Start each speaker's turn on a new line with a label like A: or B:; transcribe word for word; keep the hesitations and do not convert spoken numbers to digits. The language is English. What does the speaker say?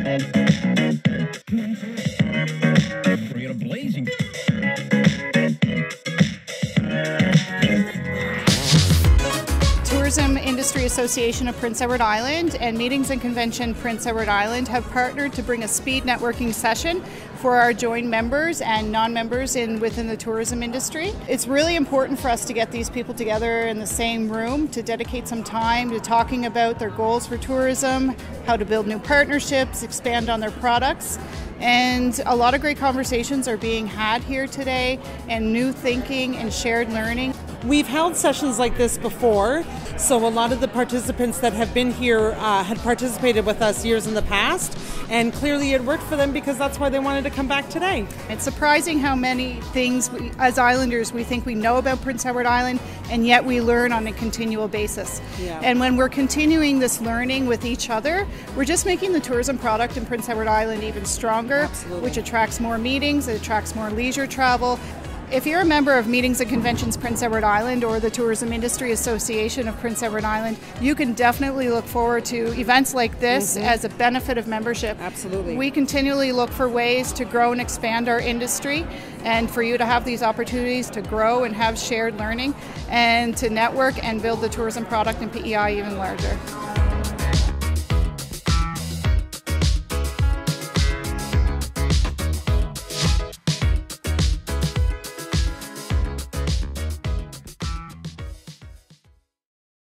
A: Bring it a blazing.
B: Tourism Industry Association of Prince Edward Island and Meetings and Convention Prince Edward Island have partnered to bring a speed networking session for our joint members and non-members in within the tourism industry. It's really important for us to get these people together in the same room to dedicate some time to talking about their goals for tourism, how to build new partnerships, expand on their products. And a lot of great conversations are being had here today, and new thinking and shared learning.
C: We've held sessions like this before, so a lot of the participants that have been here uh, had participated with us years in the past, and clearly it worked for them because that's why they wanted to come back today.
B: It's surprising how many things we, as islanders, we think we know about Prince Edward Island, and yet we learn on a continual basis.
C: Yeah.
B: And when we're continuing this learning with each other, we're just making the tourism product in Prince Edward Island even stronger,
C: Absolutely.
B: Which attracts more meetings, it attracts more leisure travel. If you're a member of Meetings and Conventions Prince Edward Island or the Tourism Industry Association of Prince Edward Island, you can definitely look forward to events like this
C: Mm-hmm.
B: as a benefit of membership.
C: Absolutely.
B: We continually look for ways to grow and expand our industry, and for you to have these opportunities to grow and have shared learning and to network and build the tourism product in P E I even larger.